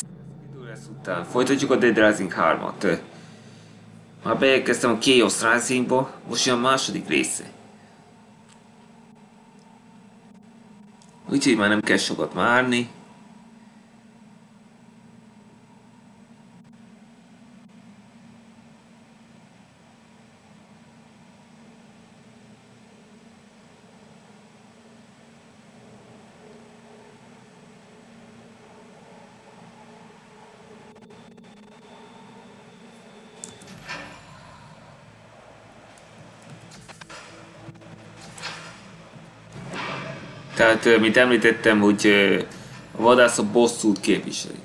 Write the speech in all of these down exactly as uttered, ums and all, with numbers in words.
Idő lesz után. Folytatjuk a Dead Rising hármat. Már beérkeztem a Chaos Risingba, most jön a második része. Úgyhogy már nem kell sokat várni. Tehát, mint említettem, hogy a vadász a bosszút képviseli.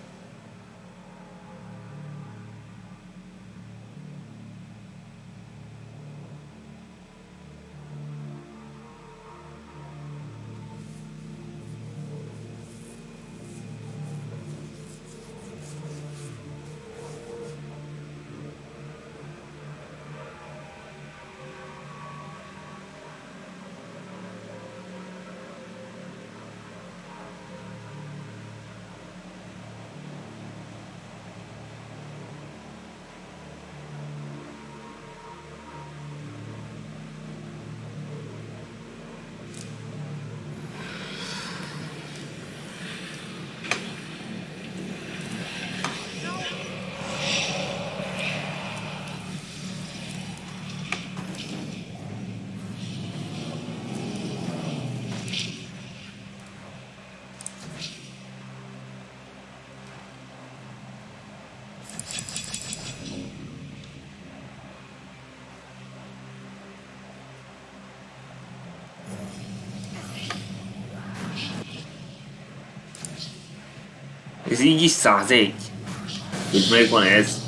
Ez így is százegy. Hogy megvan ez.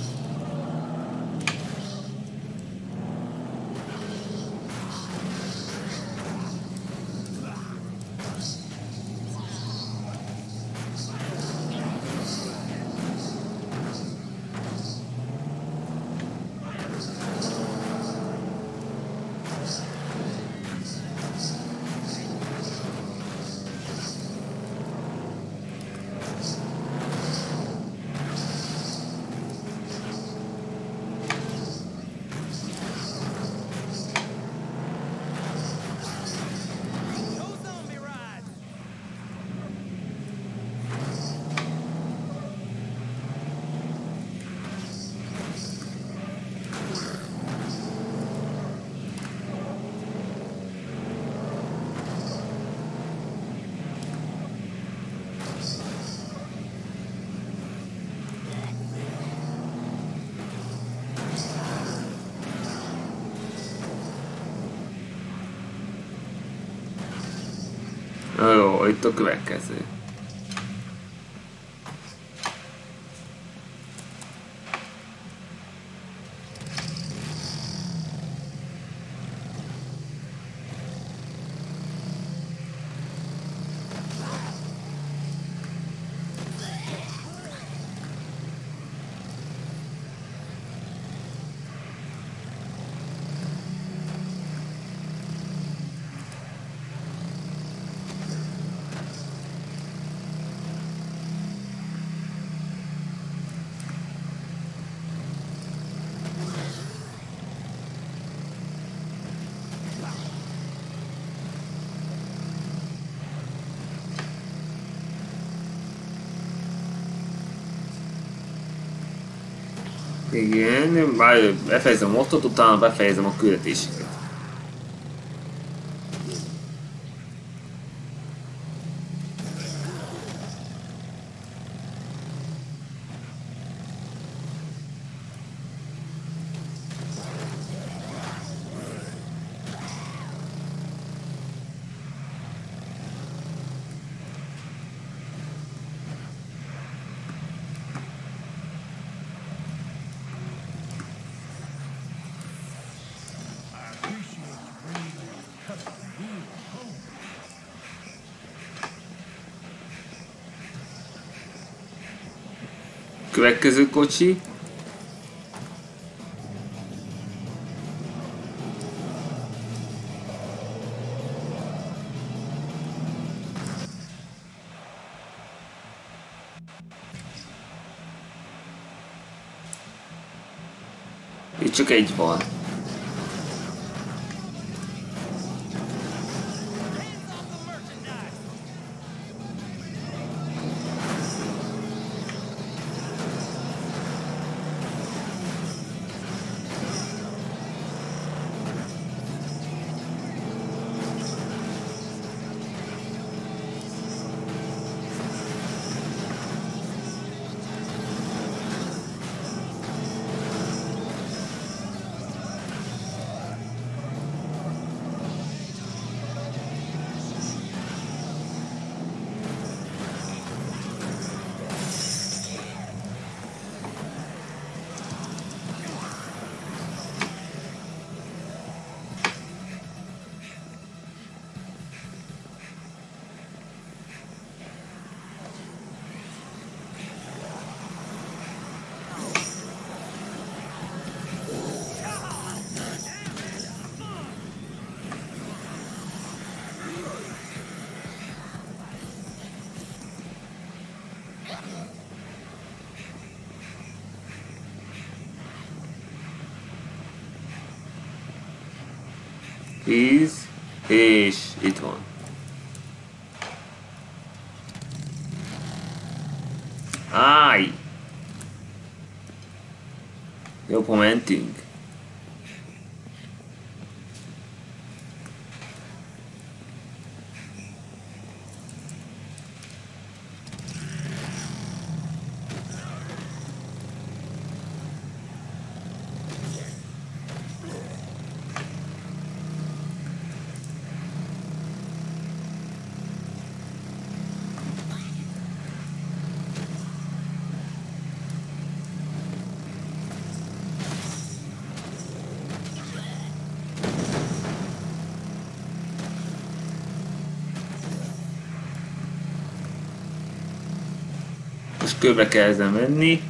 Jó, itt a következő. Igen, bár befejezem a mottot, utána befejezem a küldetéseket. Következő kocsi. Itt csak egy van. Tíz, és itt van. Áj! Jobb, ha mentünk. Most körbe kell ezzel menni.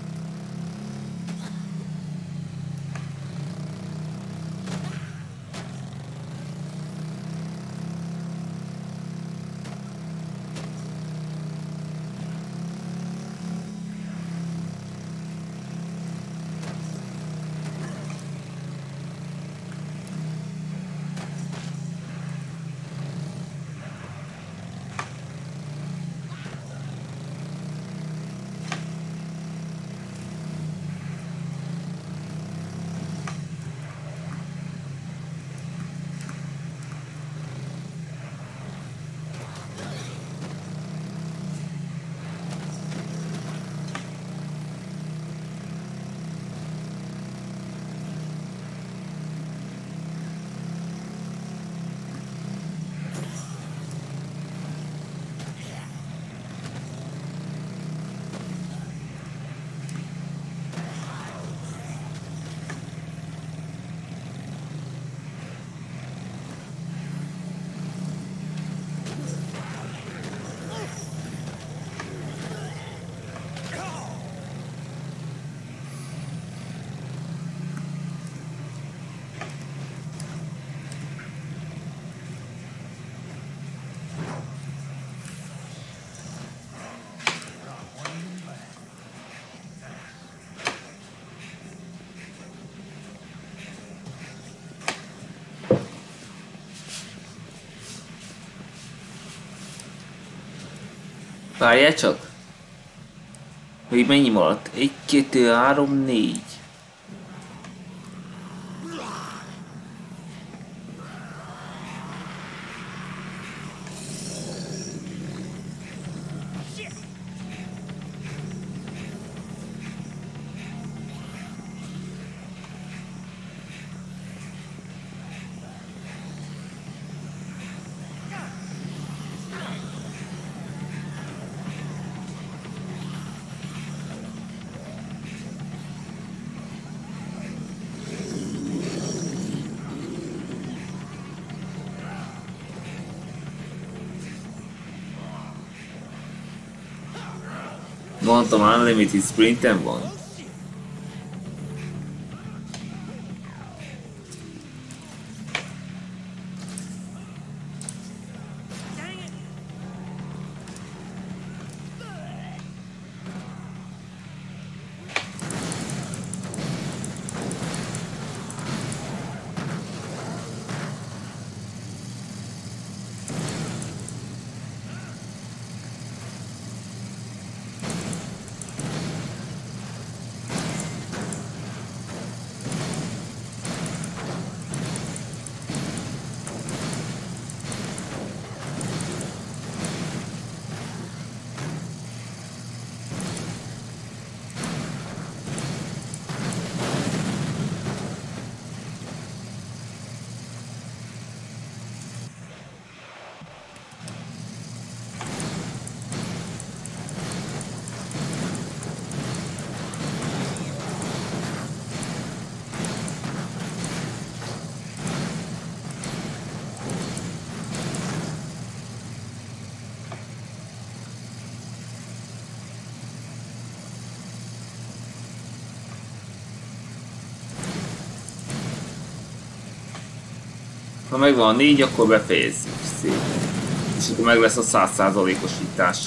Várjál csak! Még mennyi maradt? Egy, kettő, három, négy. Mondtam, Unlimited Sprinten van. Ha megvan a négy, akkor befejezzük. Szép. És akkor meg lesz a száz százalékosítás.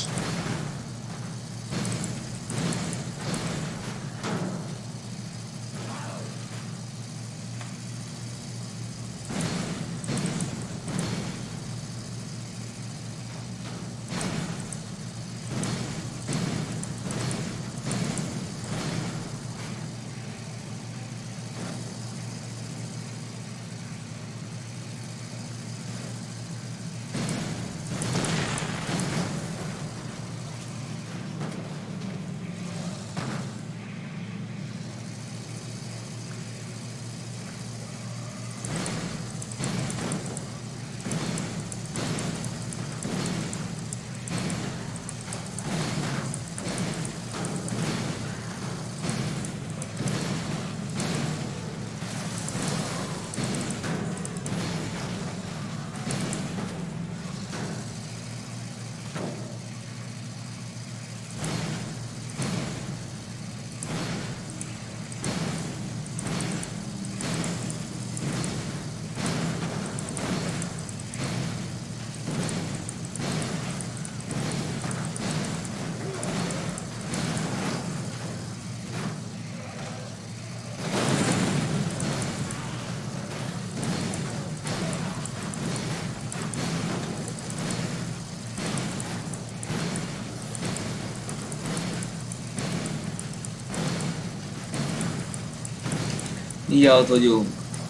Mindjárt ott vagyunk.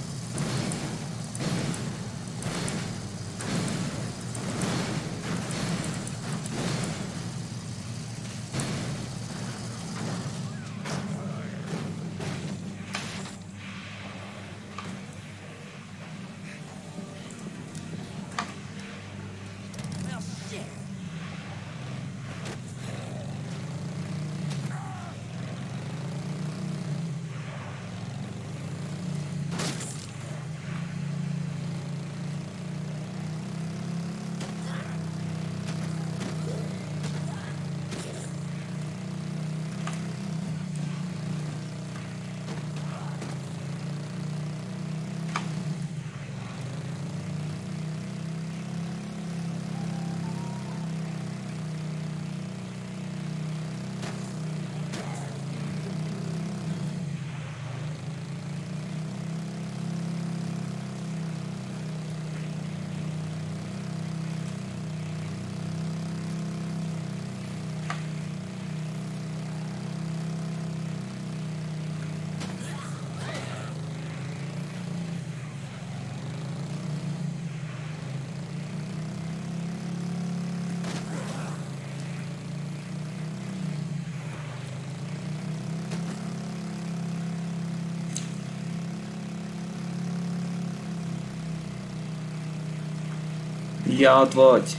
Mindjárt vagy.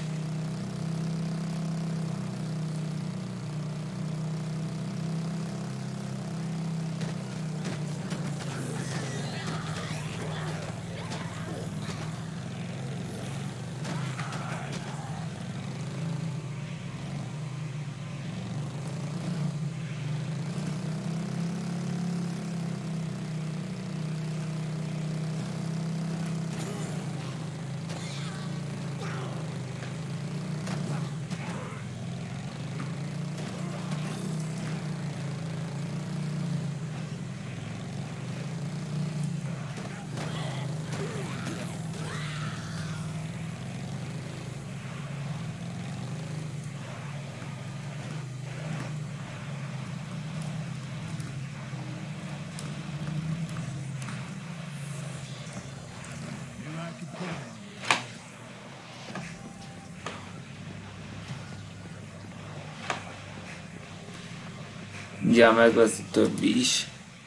Mindjárt meg lesz a többi is.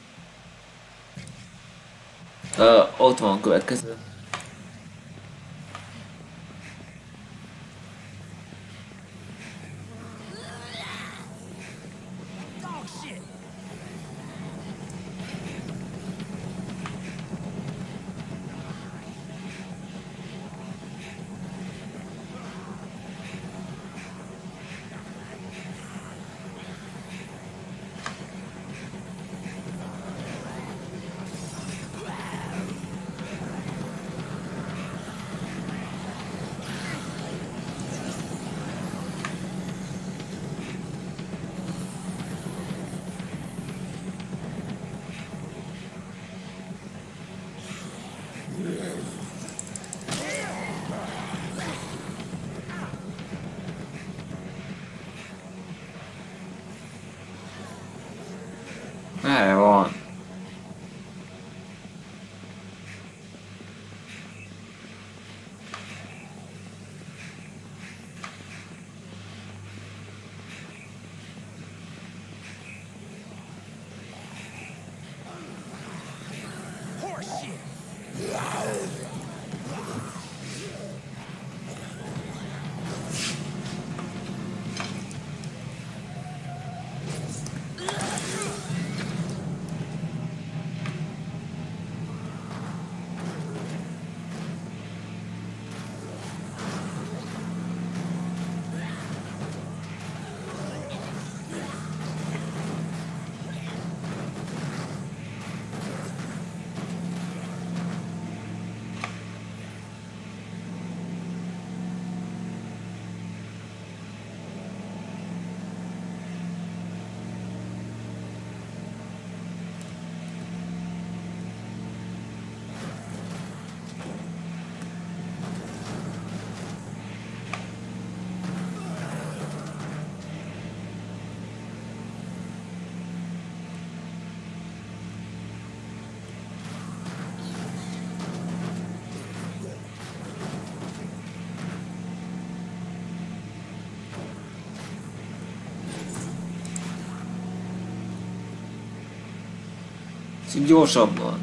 Uh, ott van a következő. Csak gyorsabban.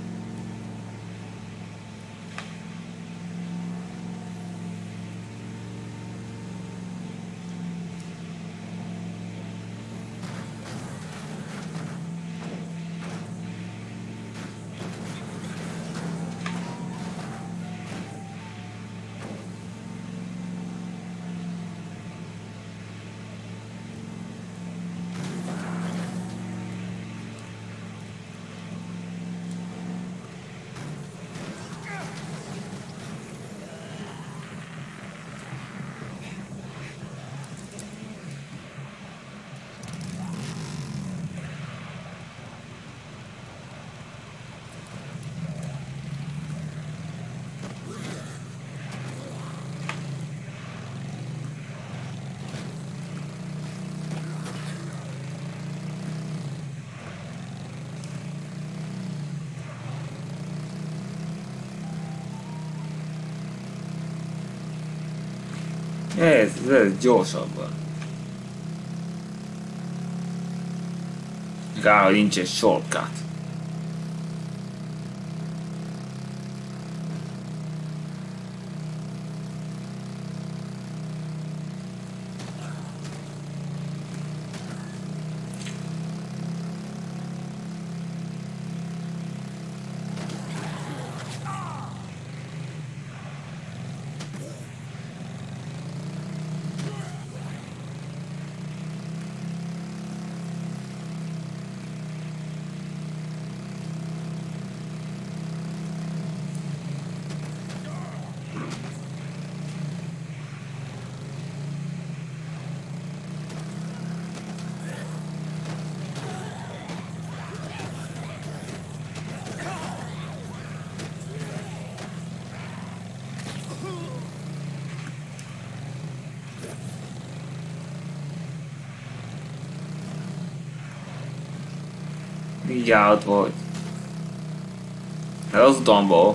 Ez, ez gyorsabban. Kár, hogy nincs egy shortcut. Így állt volt. Ez az utamból.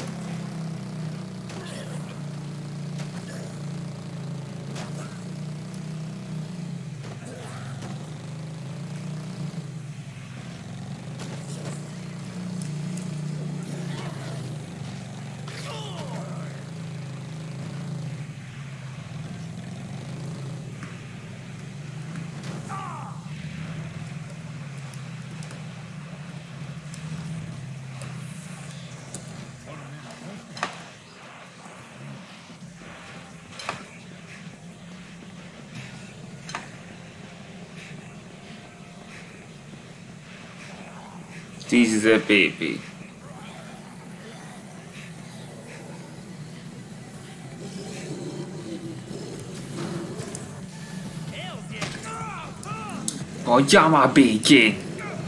tízezer pé pé. Hagyjál már békén!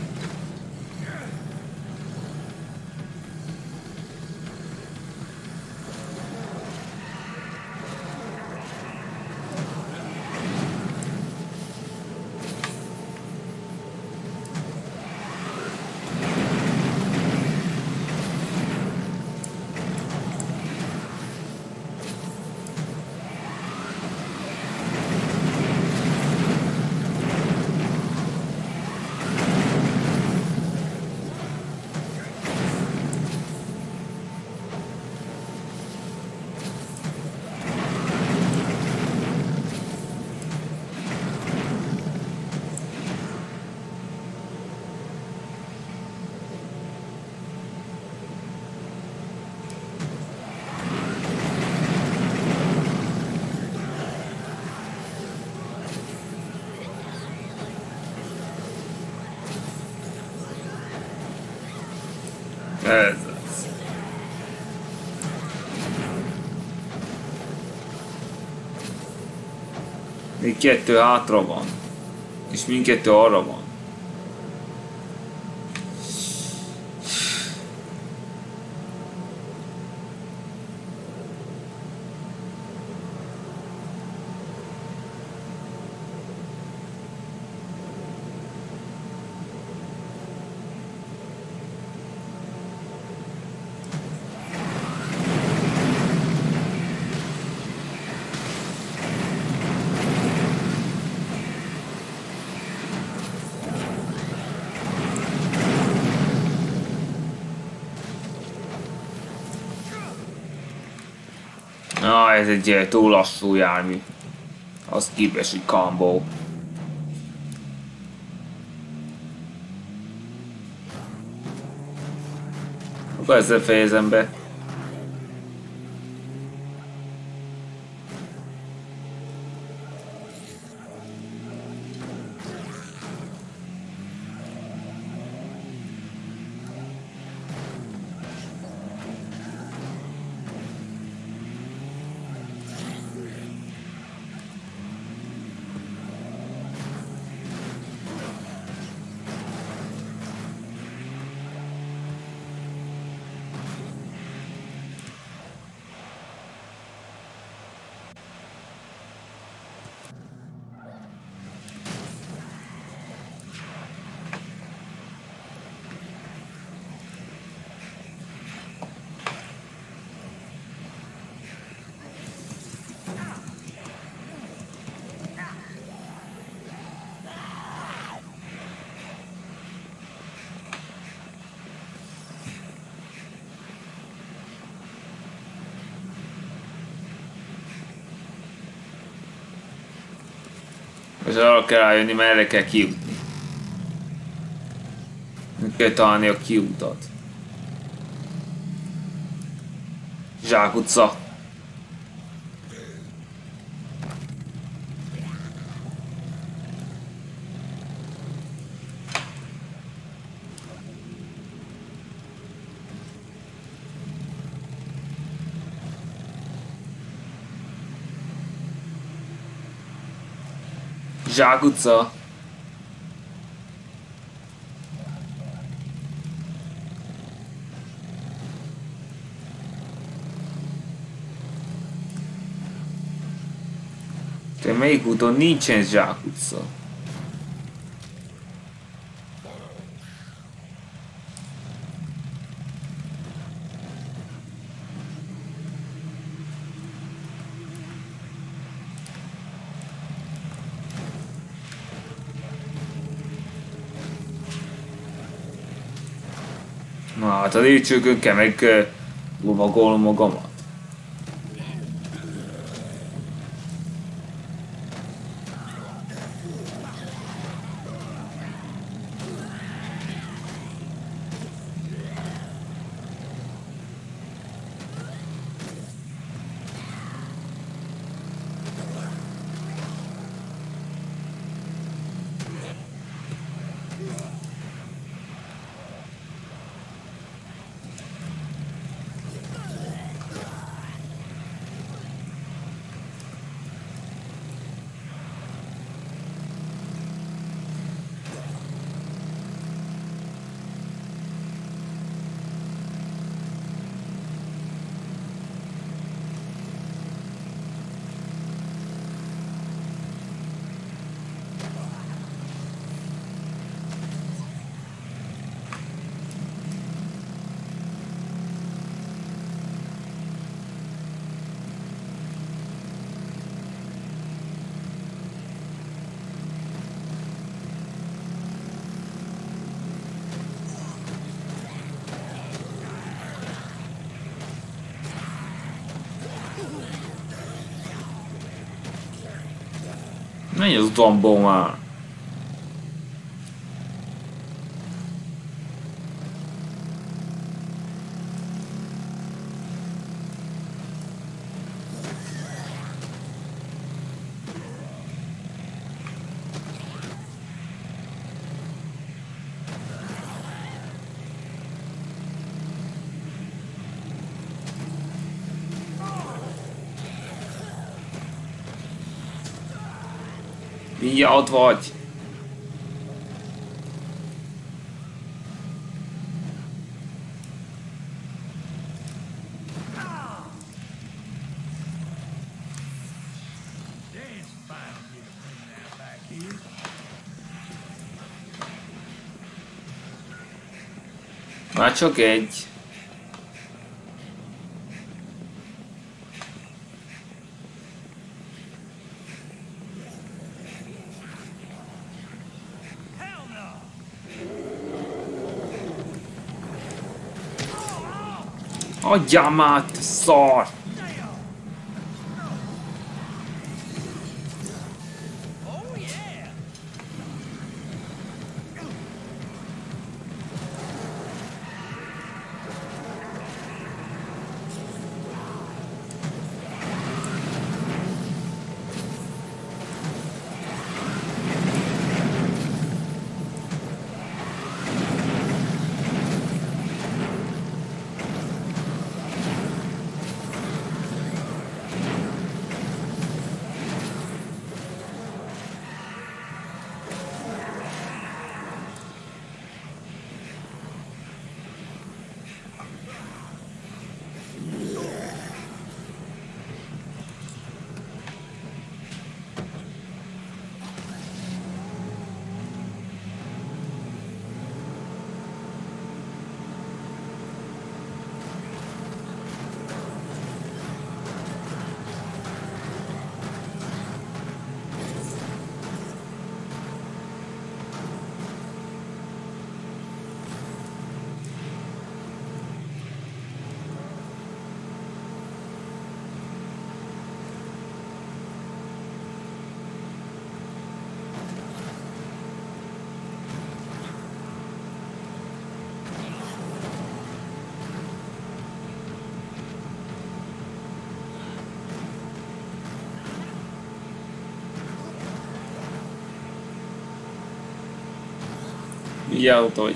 Ez az. Még kettő hátra van. És mindkettő arra van. Na, ez egy túl lassú jármű. Az képes, hogy kambó. Akkor ezzel fejezem be. És arra kell rájönni, merre kell kijutni. Meg kell találni a kiutat. Zsákutca. Zsákutca. Te melyik úton nincsen zsákutca? Na hát a lépcsőkön kell meg uh, lovagolnom magamat. Menj az utamból már! Mindjárt ott vagy! Már csak egy. Adjál már, te szar! Vigyázz, hogy...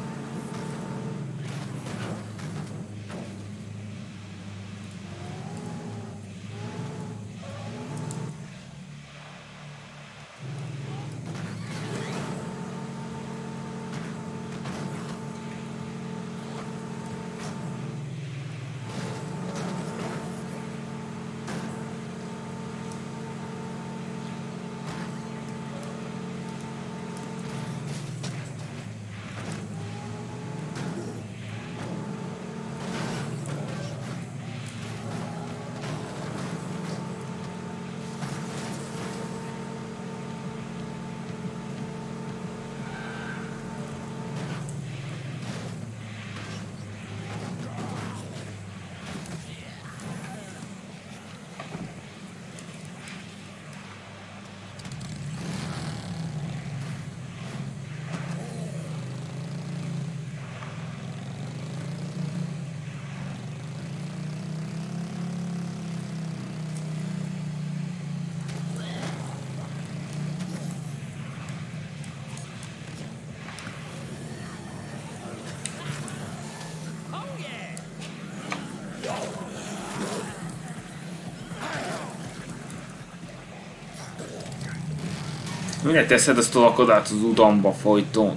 Miért teszed ezt a lakodát az udamba folyton?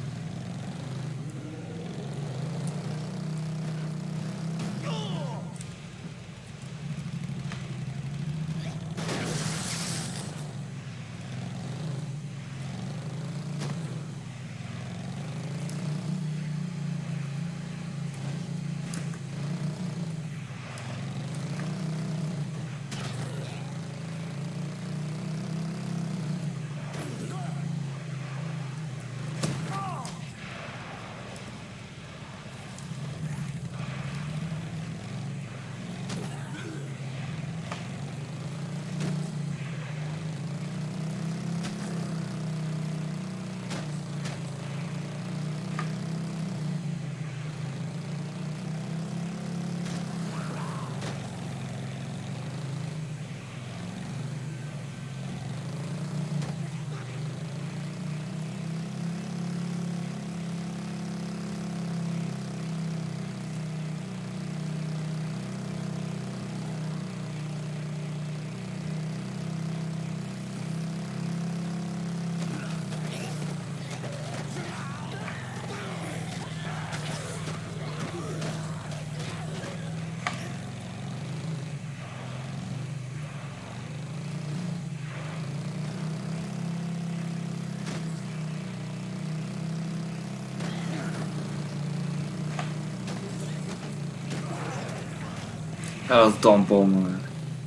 El az tampon.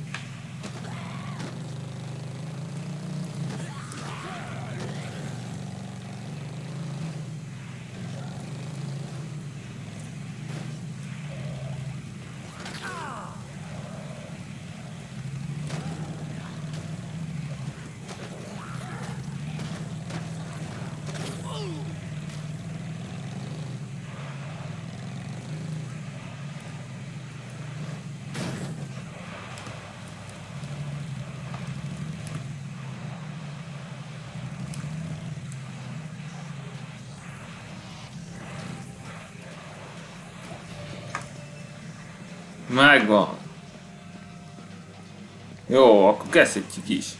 Megvan. Jó, akkor kezdhetjük is.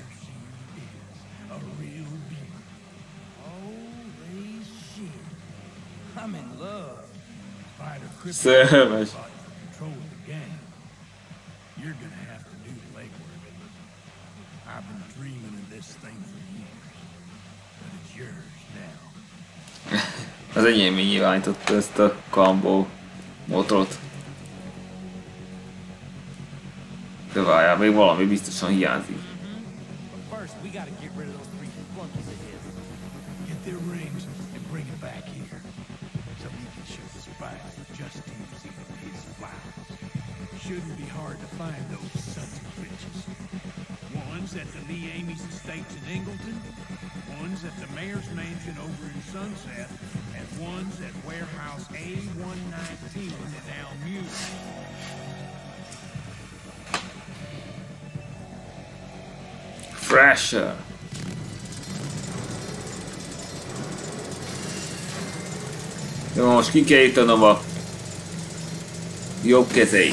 Szerves. Az enyém így irányította ezt a Kambó motorot. De várjál, még valami biztosan hiányzik. Shouldn't be hard to find those sons of bitches. One's at the Lee Amy's estates in Ingleton, one's at the mayor's mansion over in Sunset, and one's at warehouse A one nineteen in Almuir. Fresher. Jó, most ki kell jutanom a jobb kezei.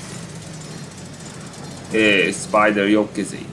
É, Spider jobb kezei.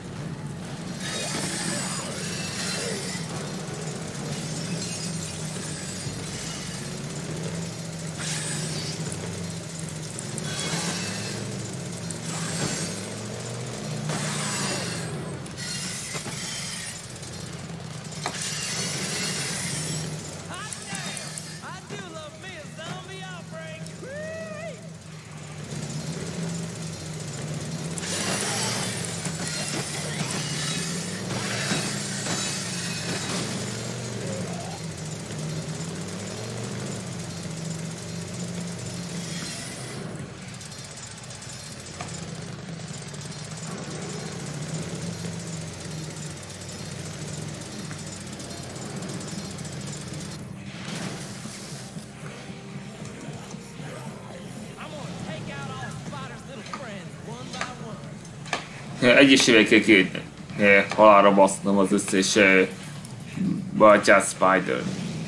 Egyesével kell két halálra basznom az összes bátyát Spider.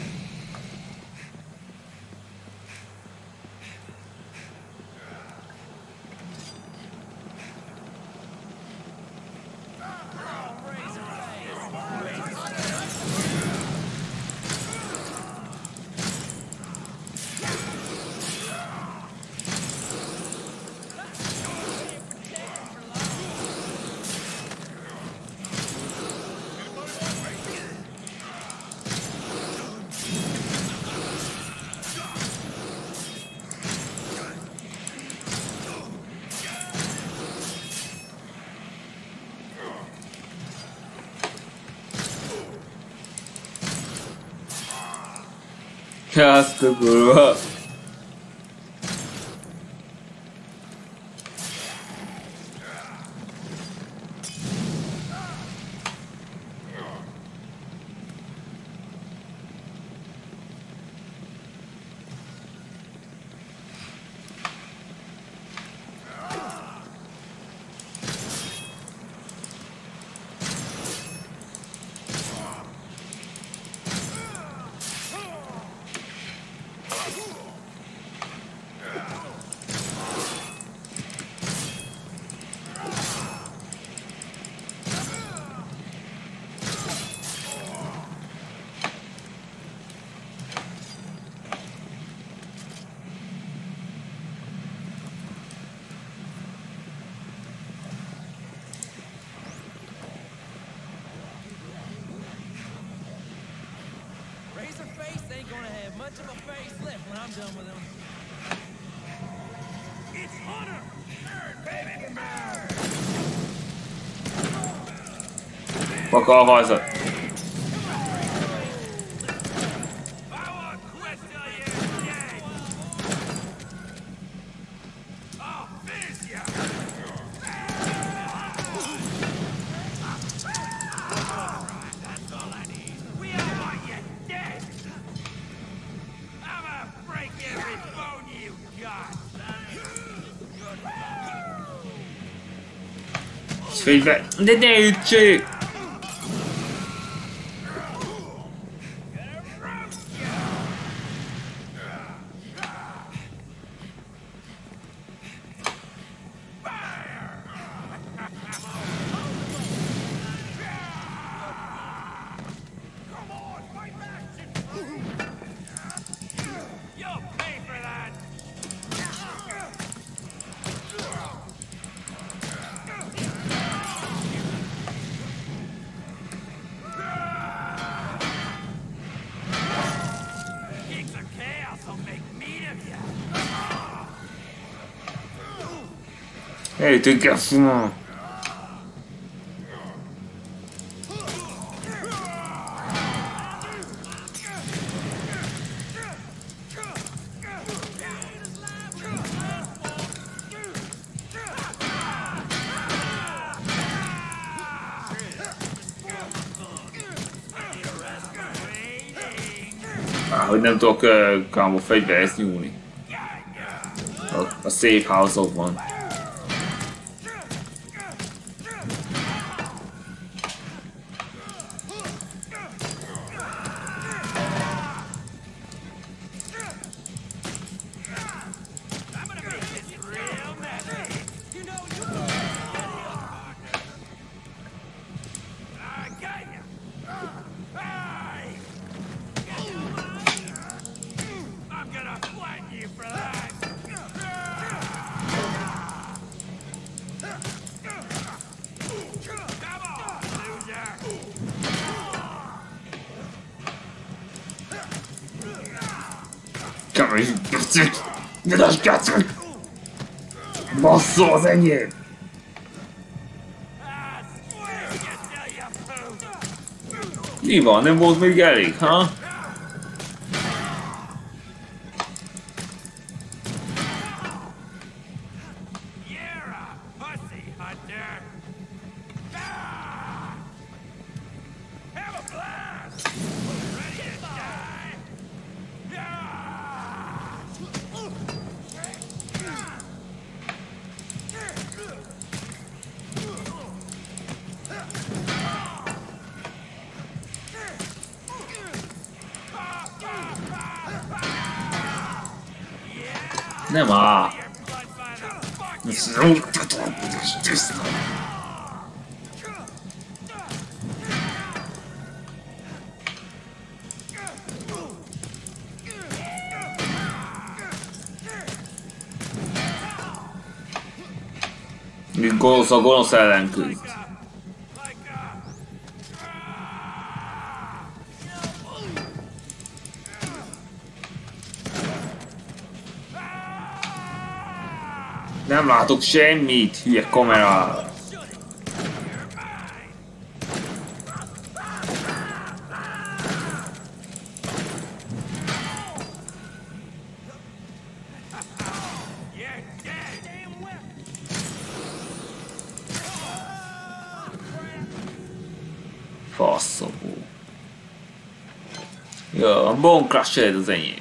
Azt a kurva! Baka a hazat. Fegyver. De ne ütsék! Hey, tu garçon! Ah, hogy nem tudok uh, kámó fegyverhez nyúlni. A, a safe house-okban. Arra is gecik! Nyilas gecik! Basszol az enyém! Mi van? Nem volt még elég, ha? Nem áll! Mint gonosz a gonosz ellen küzd. Nem látok semmit, hülye kamera. Faszobó. Jó, a Bone Crusher az enyém.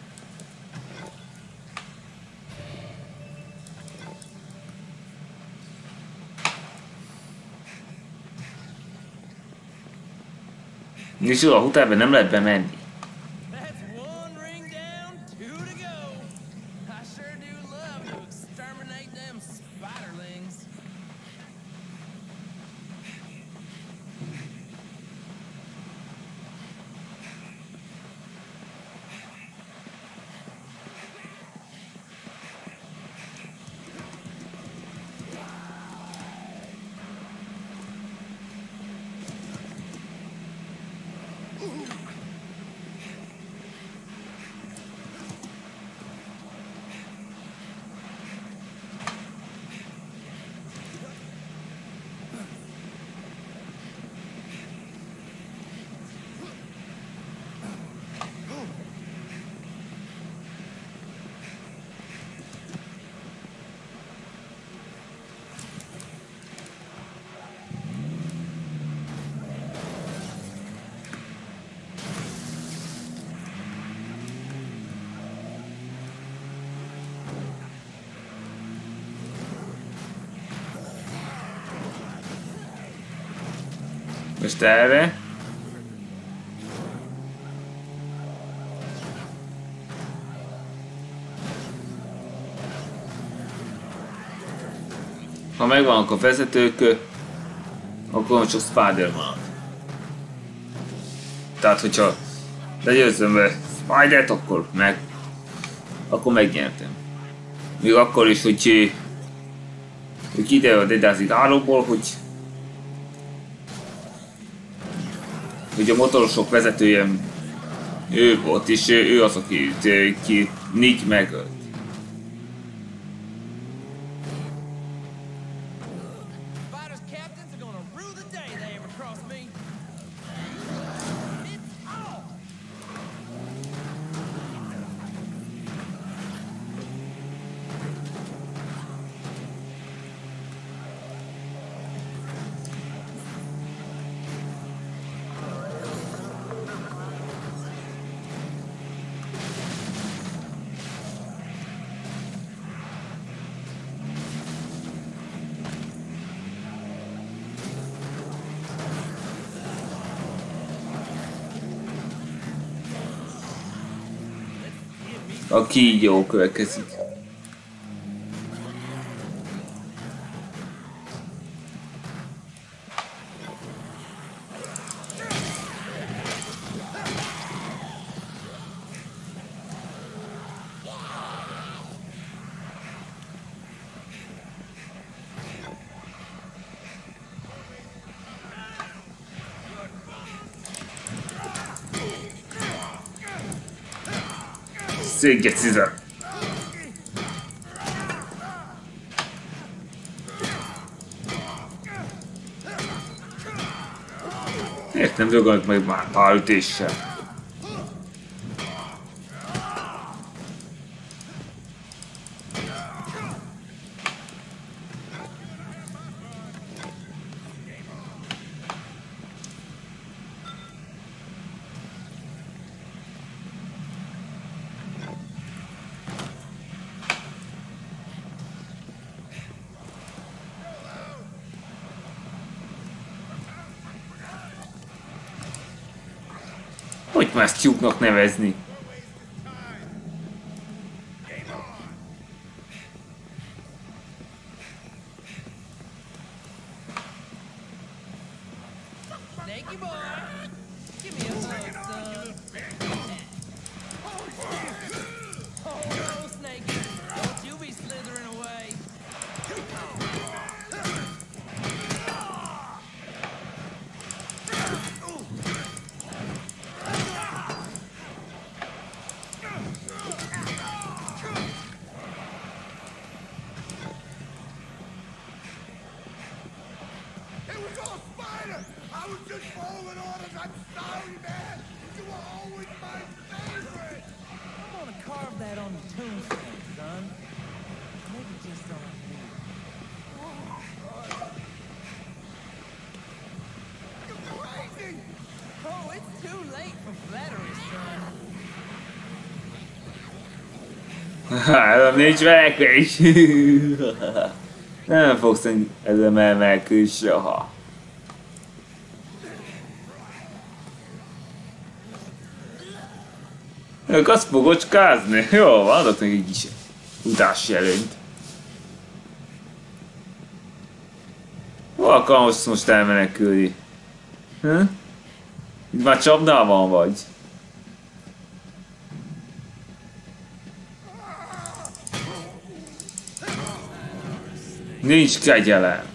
És a hotelben nem lehet bemenni. Most erre. Ha megvannak a vezetők, akkor csak Spider-Man. Tehát, hogyha legyőzöm be Spidert, akkor meg... akkor megnyertem. Még akkor is, hogy... hogy ide a Dead háromból, hogy... hogy a motorosok vezetője ő volt, és ő az, aki, aki Nick megölt. A kígyó következik. Szétgecizel. Miért nem dögölt meg már pár ütéssel? Hogy már ezt tyúknak nevezni? Snakey boy, give me a hug, son. Oh no, Snakey, don't you be slithering away. I was just following orders. I'm sorry, man. You were always my favorite. I'm gonna carve that on the tombstone, son. Maybe just on me. You're crazy. Oh, it's too late for flattery, son. Három négy verekvés. Nem fogsz ezzel elmenekülni soha. Ők azt fogocskázni? Jó, adok neki egy kis utási előnyt. Hol akarsz most elmenekülni? Hm? Itt már csapdában vagy. Nincs kegyelem.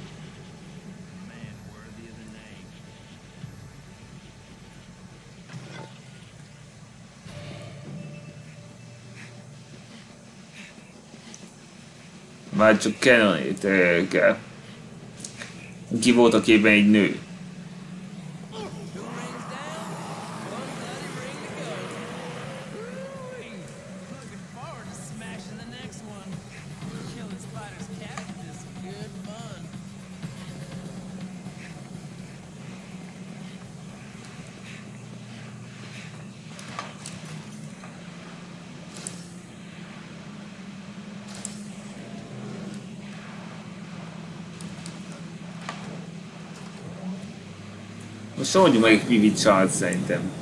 Már csak Kenonét kell. Ki volt a képben egy nő. Most oldjuk meg egy Vivid Child szerintem.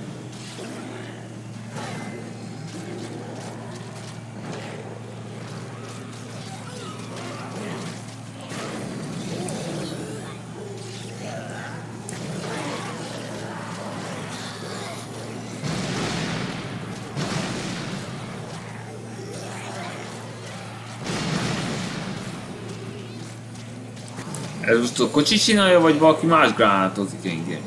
Ez most a kocsi csinálja, vagy valaki más gránátozik engem?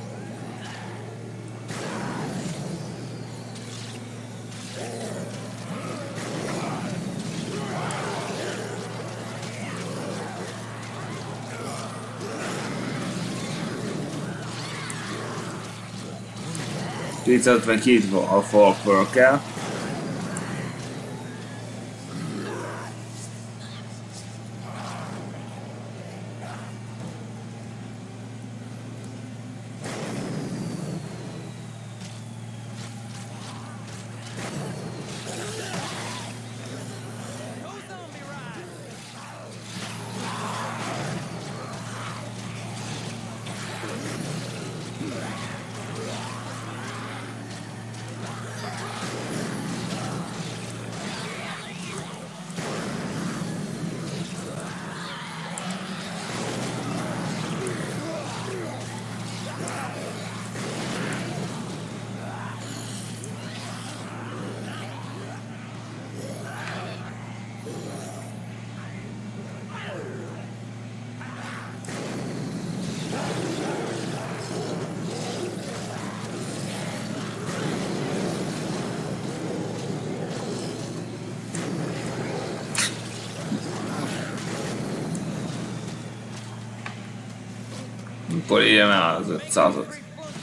kétszázötvenkét a falkörkel. Akkor éljem el az ötszázat.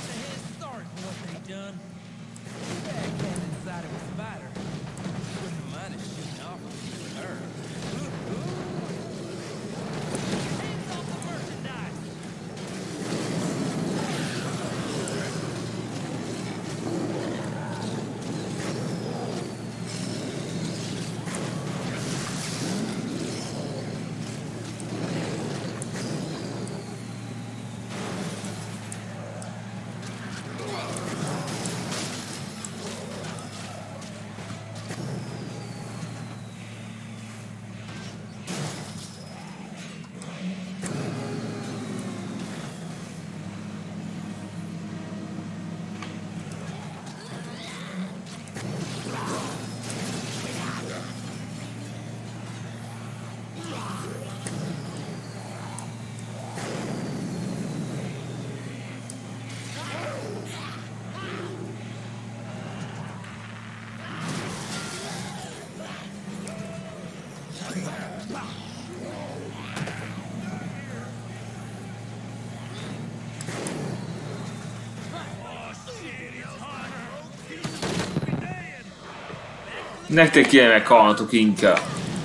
Nektek kéne meghalnatok inkább.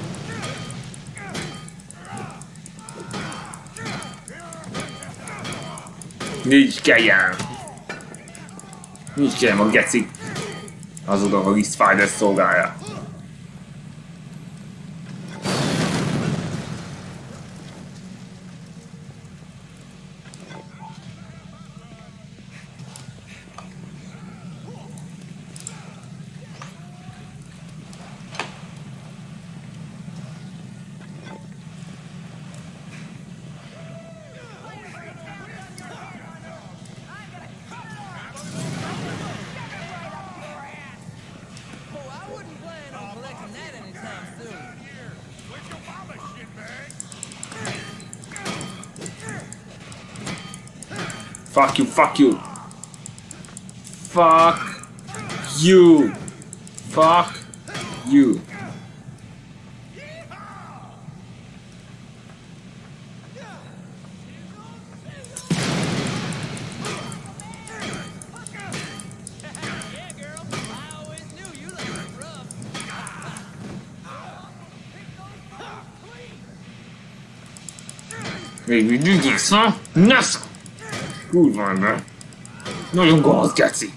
Nincs kegyelm. Nincs kegyelm a gecik. Azoknak, akik Spidert szolgálják. Fuck you, fuck you. Fuck you. Fuck you. Még mindig ész, ha? Nasz! Kurva ember. Nagyon gonosz geci.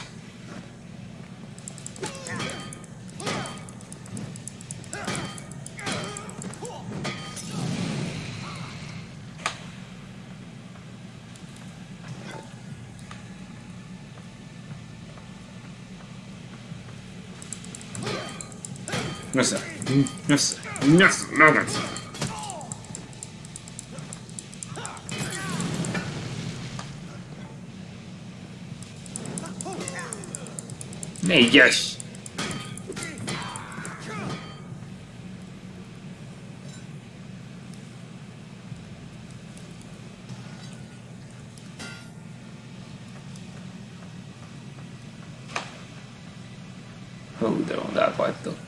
Nesze. Nesze. Nesze. Nesze. Négyes! Hú, de rondák vagytok.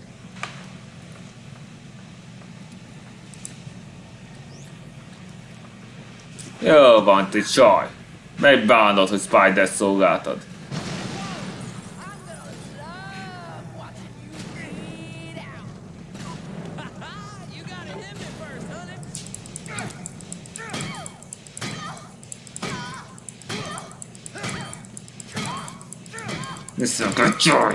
Jó van, te csaj! Megbánod, hogy Spidert szolgáltad. Listen, good joy.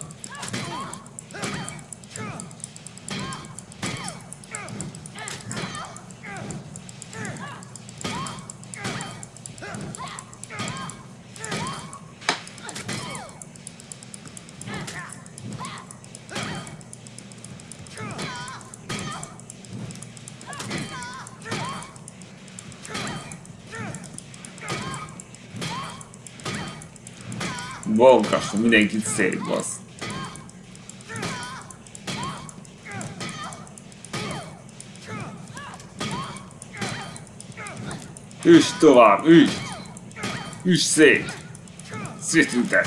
Bonkasson, mindenkit szétbasz. Üss tovább, üss! Üss szét! Szétültek!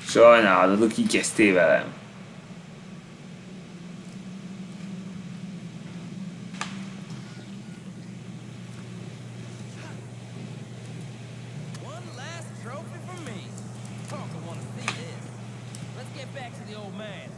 Sajnálod, kikésztél velem. One last trophy for me. Parker wanna see this. Let's get back to the old man.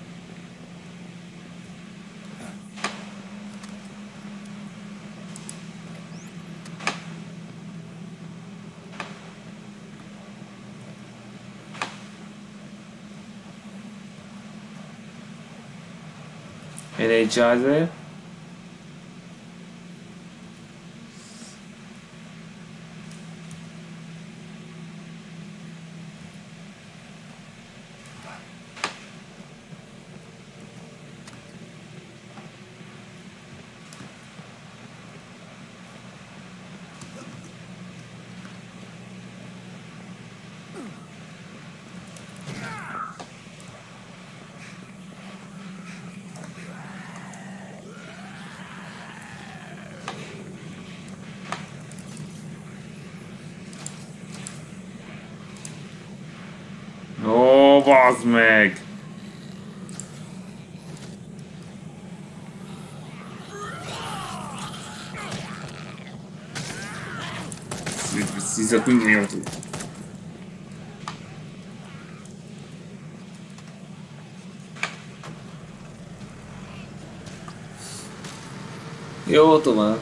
Energizer. Ó, bazd meg! Precisa com outro. Jó, tovább.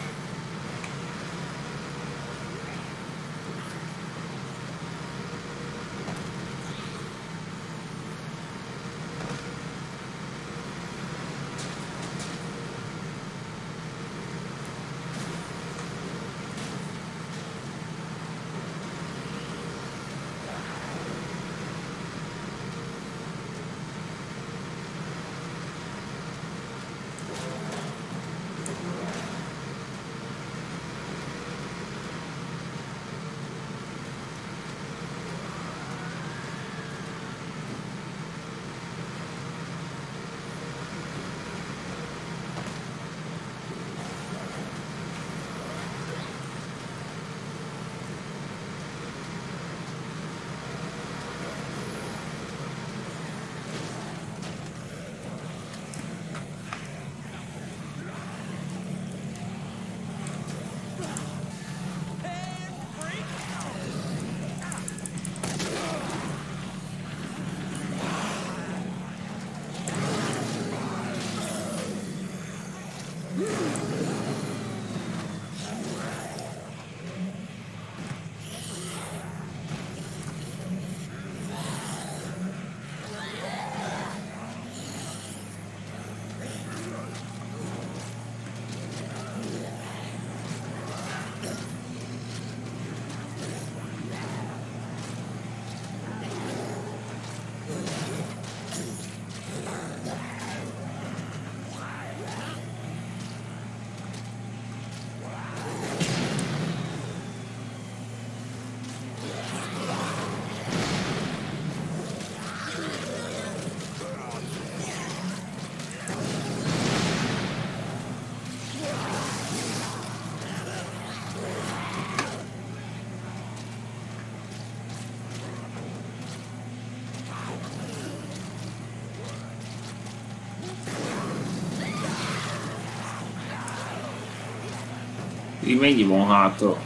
Így mennyi van hátra?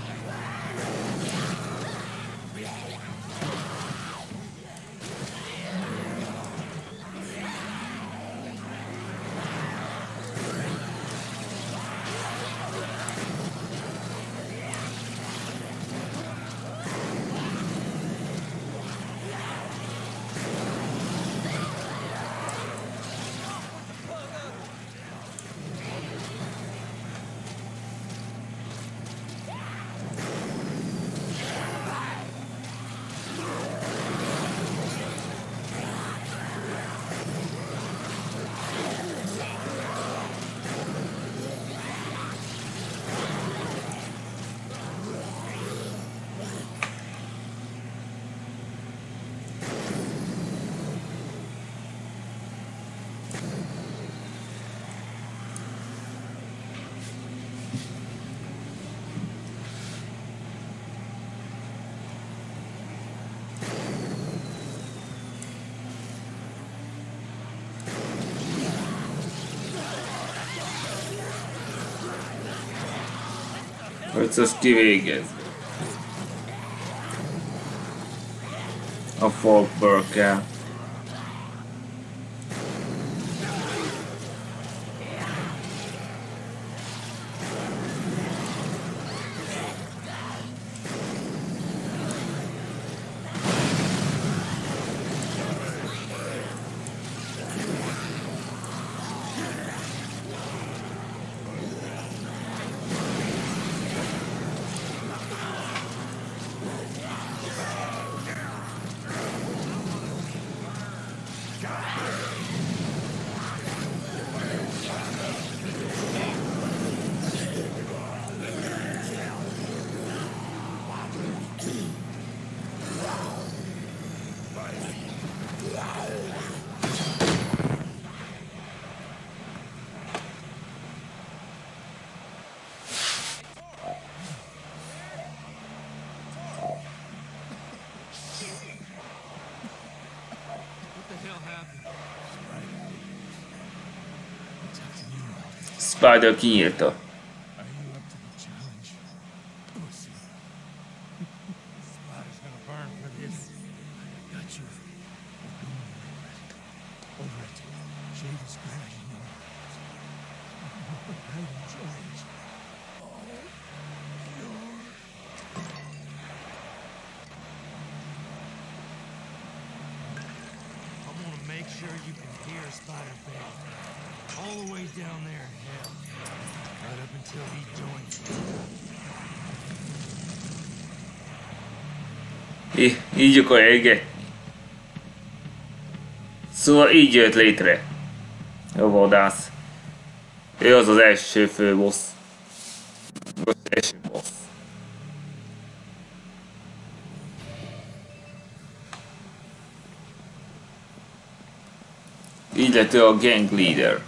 Ötszös kivégez. A Folkburg-kel. Spider kinyírta. Í- így akarja égetni. Szóval így jött létre a vadász. Ő az az első fő boss. Az első boss. Így lett ő a gang leader.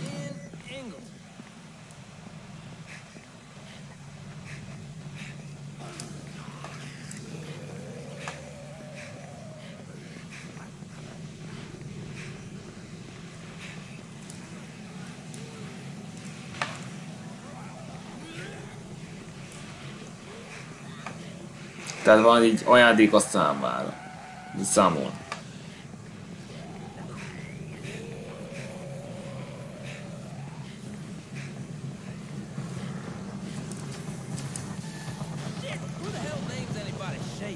Tehát van így ajándék a számára. Számon. Who the hell names anybody Shape?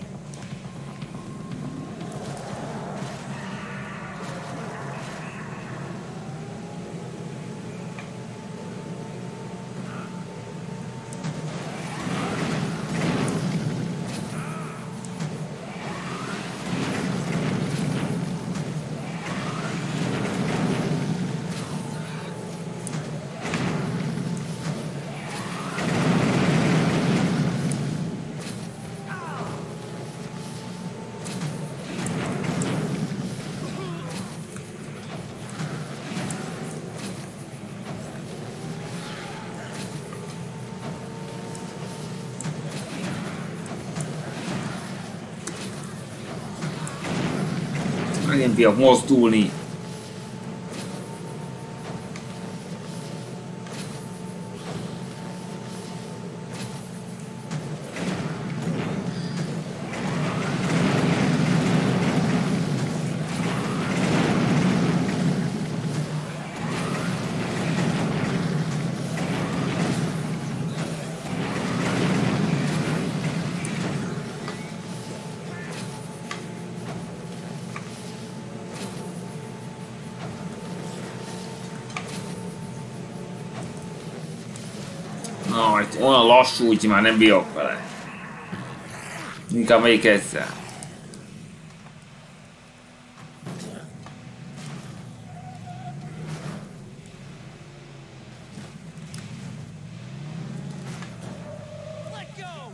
Nem bírok mozdulni. Na, olyan lassú, úgyhogy már nem bírok vele. Inkább melyik ezzel. Let go!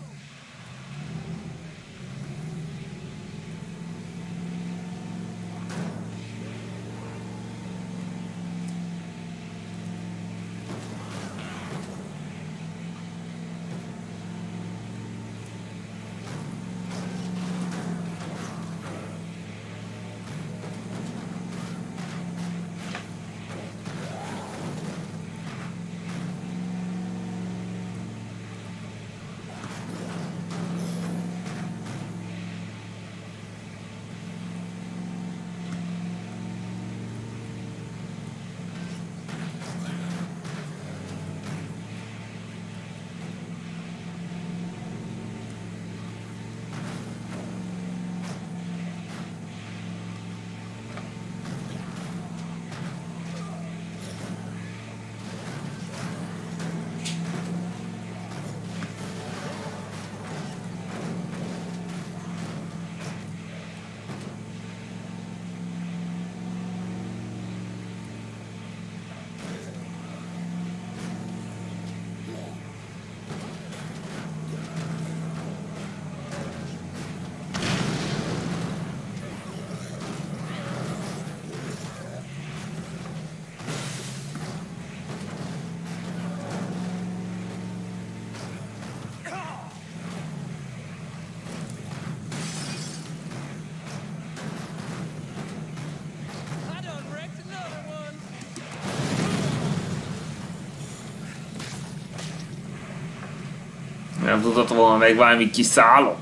Nem tudod volna megválni, míg kiszállok?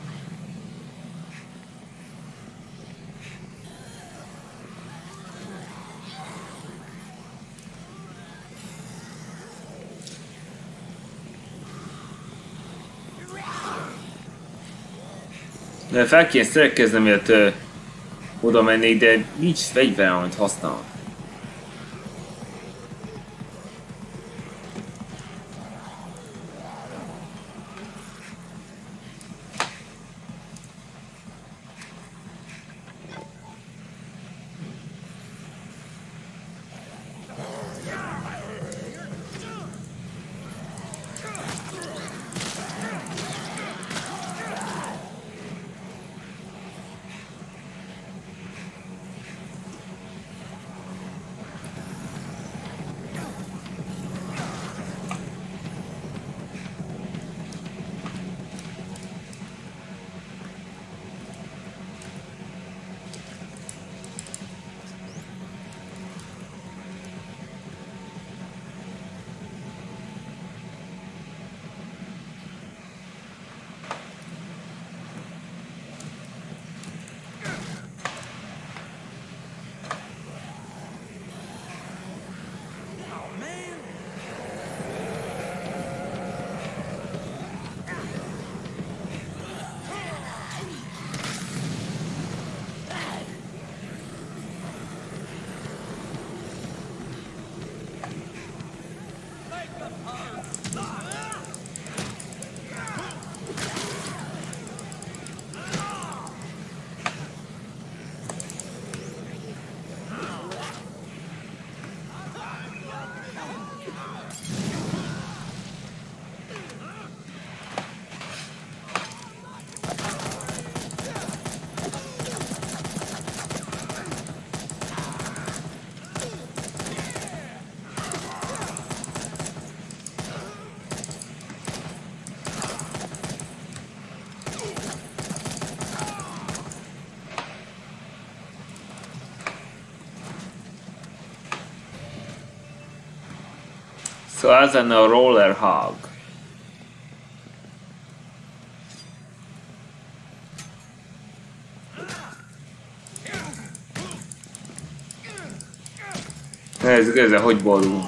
De fel kéne szerkeznem, miatt uh, oda mennék, de nincs fegyver, amit használom. Szóval ez lenne a Roller Hog. Nézzük ezzel, hogy boldogunk.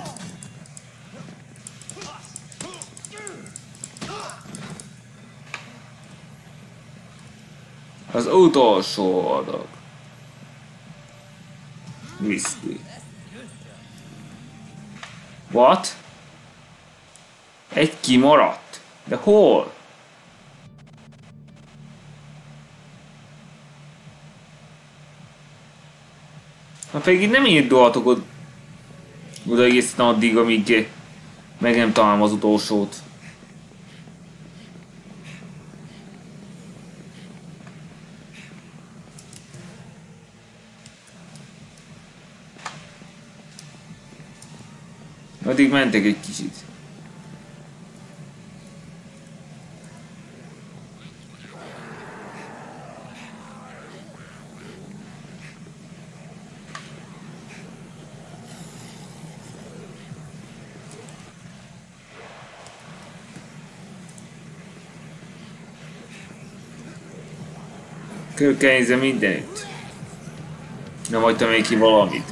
Az utolsó adag. Whisky. What? Egy kimaradt? De hol? Na pedig itt nem indulhatok oda, oda egészen addig, amíg meg nem találom az utolsót. Addig mentek egy kicsit. Körülkenézem mindenütt. Nem hagytam még ki valamit.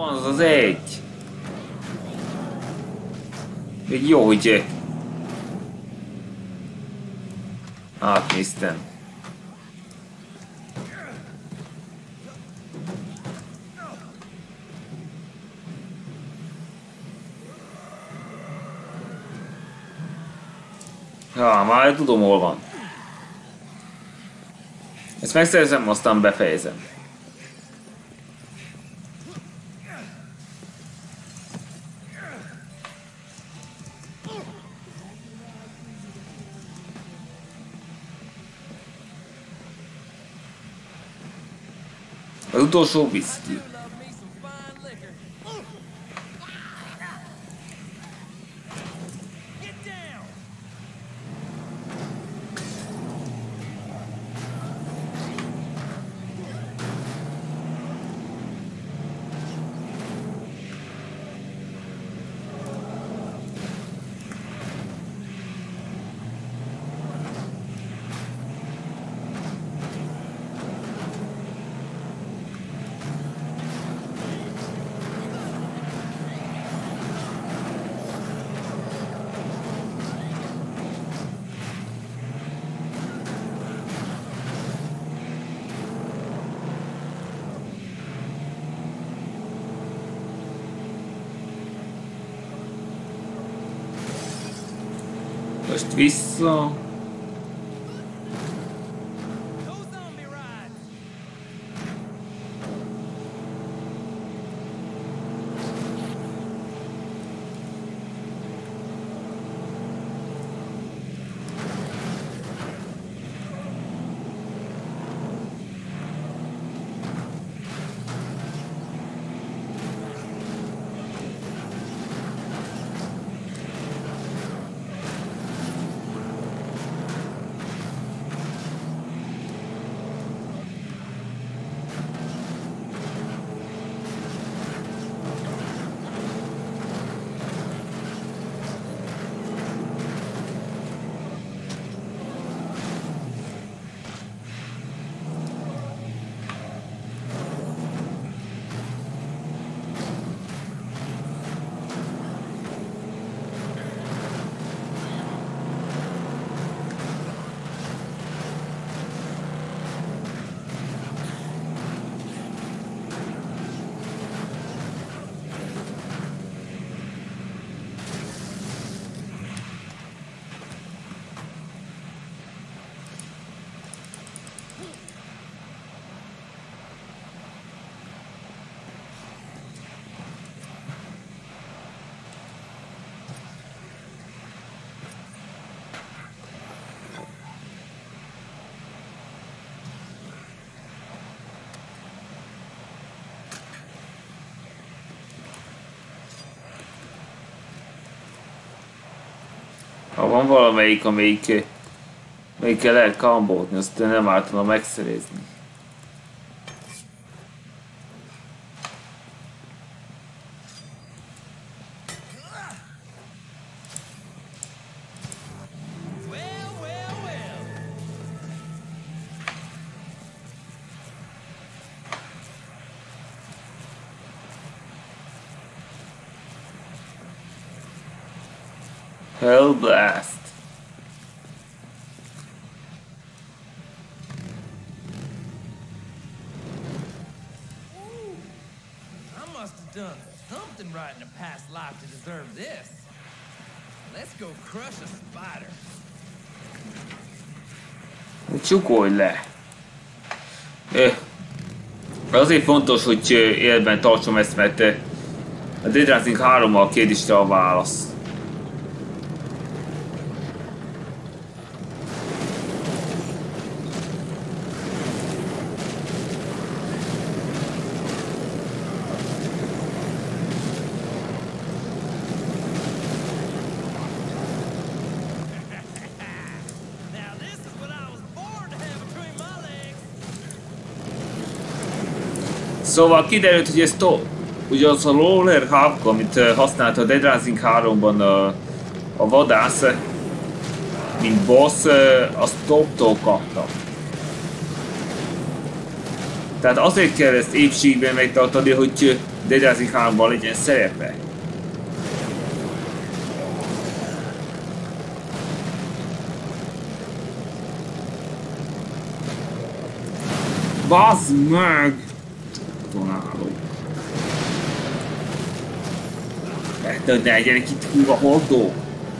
van az az egy. Még jó, hogy átnéztem. Ja, már tudom, hol van. Ezt megszerzem, aztán befejezem. Az utolsó whisky. Most vissza. Ha van valamelyik, amelyik melyikkel lehet kambódni, azt nem ártana megszerezni. Hell blast. I must have done something right in a past life to deserve this. Let's go crush a spider. Csukolj le. Azért fontos, hogy életben tartsam ezt, mert a Dead Rising hárommal a kérdésre a válasz. Szóval kiderült, hogy ez top. Ugye az a Roller Hawk, amit használta a Dead Rising háromban a, a vadász, mint boss, azt Toptól kapta. Tehát azért kell ezt épségben megtartani, hogy Dead Rising háromban legyen szerepe. Bazd meg! Donáló. Hát ne legyenek itt húva hordók.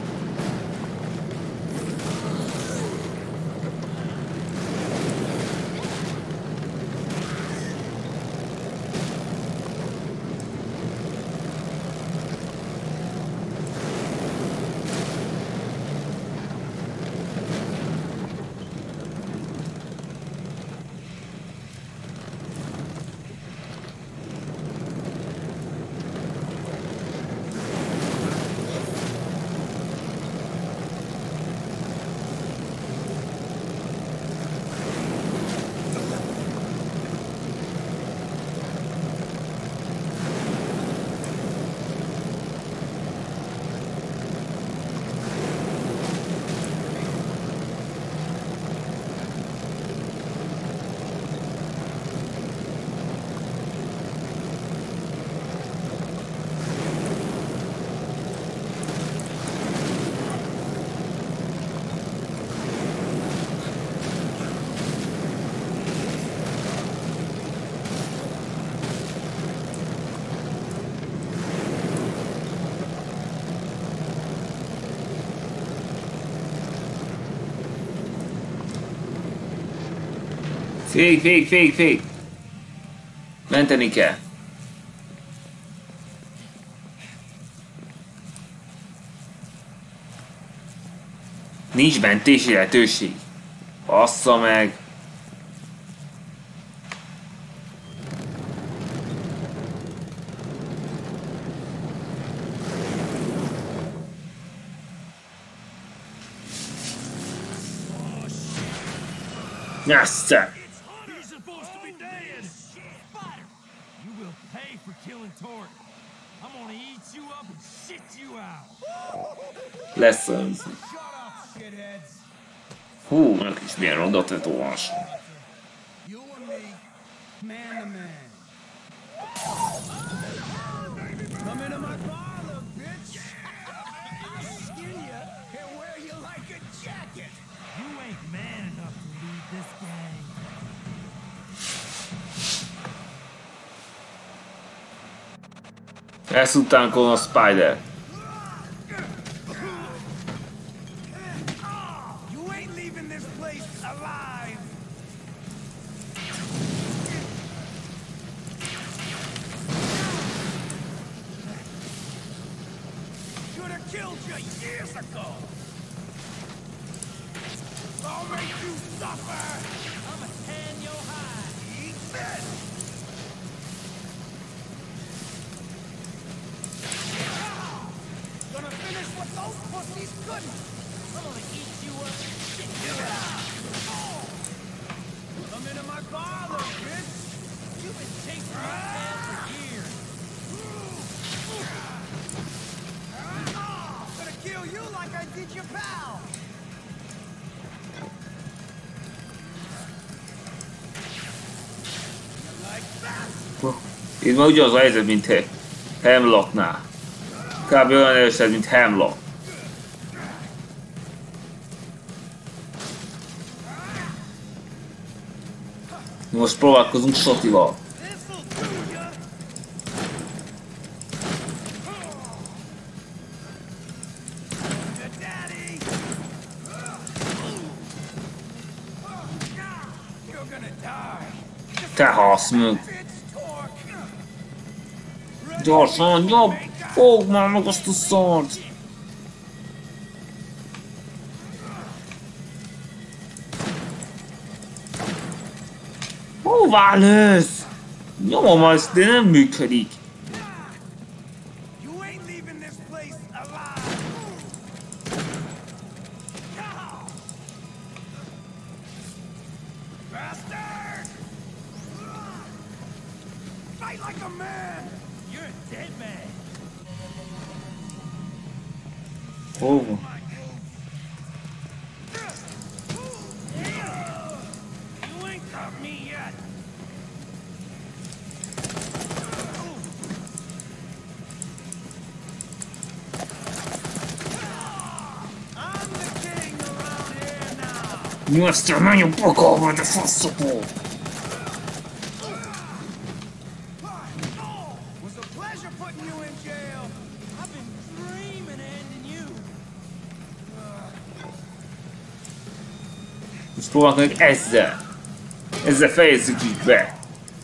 Fék, fék, fék, fék! Menteni kell. Nincs mentési lehetőség. Bassza meg! Nyasztál! Lesz az. Hú, önök is milyen rondat olvasom. Elszúrtánkolom a Spider. Itt már ugyanaz a helyzet, mint Hemlocknál. Kb. Olyan erősebb, mint Hemlock. Most próbálkozunk Sotival. Te halsz meg! Gyorsan, jobb! Fogd már meg azt a szart! Hová lősz? Nyomom azt, de nem működik. Hova? Nyilván nagyon pakolva, de faszopó! Most próbálkozunk ezzel. Ezzel fejezzük így be.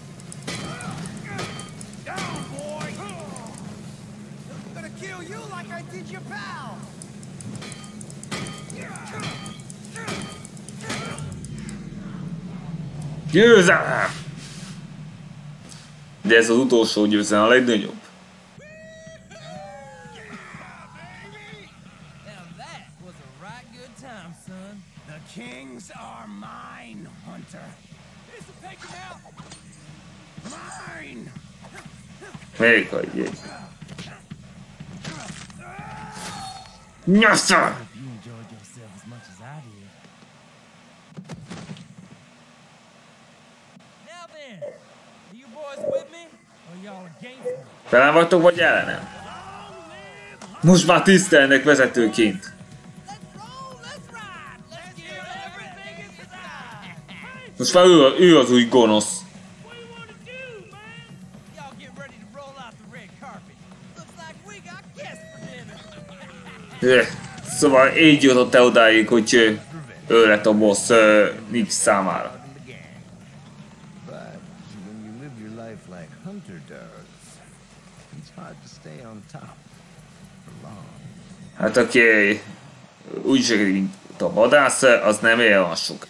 Győzelem! De ez az utolsó győzelem, a legnagyobb. Még hagyj. Nyassa! Felán vagytok, vagy ellenem? Most már tisztelnek vezetőként. Most már ő, ő az új gonosz. Szóval így jutott el odáig, hogy ő lett a boss uh, Nick számára. Hát aki úgy segít, mint a vadász, az nem él olyan sok.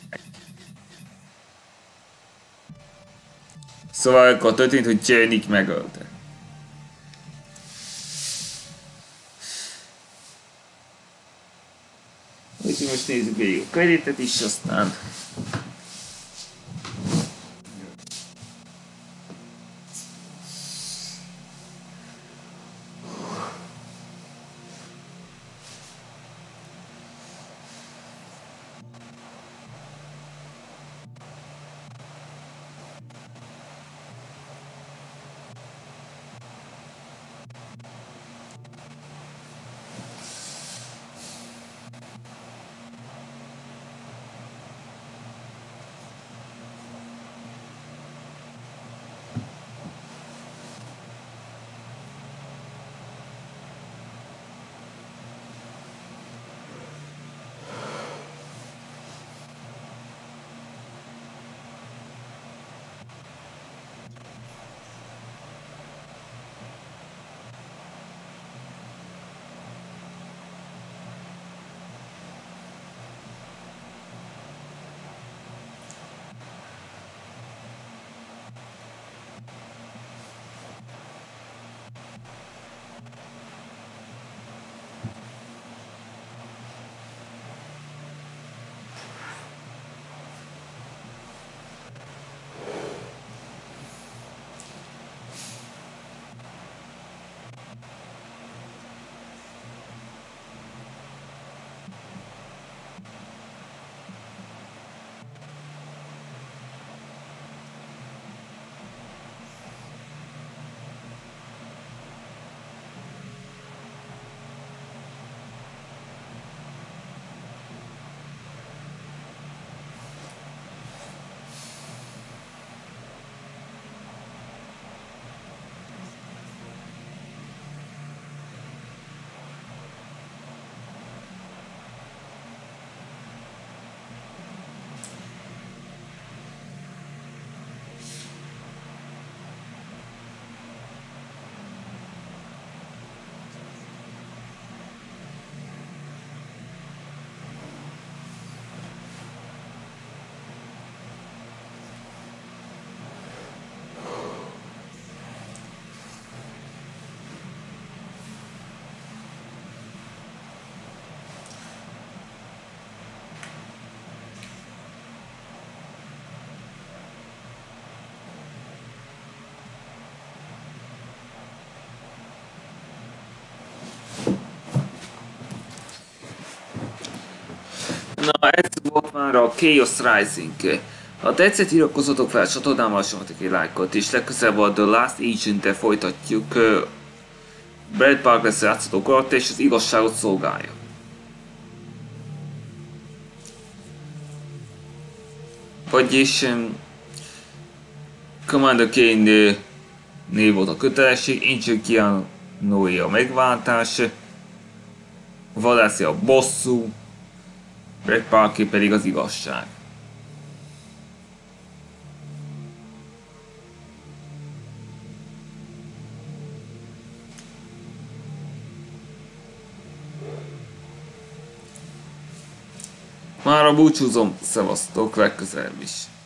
Szóval akkor történt, hogy Nick megölte. Úgyhogy most nézzük végig a kreditet is, aztán... Na, ez volt már a Chaos Rising. Ha tetszett, iratkozzatok fel a csatornámmal, somatok egy lájkot, és legközelebb a The Last Agent-tel folytatjuk. Brad Park lesz játszható karakter, és az igazságot szolgálja. Vagyis Commander Kane név volt a kötelesség, én csak Keanu a megváltás, a vadászi a bosszú, Brad Parker pedig az igazság. Mára búcsúzom, szevasztok, legközelebb is.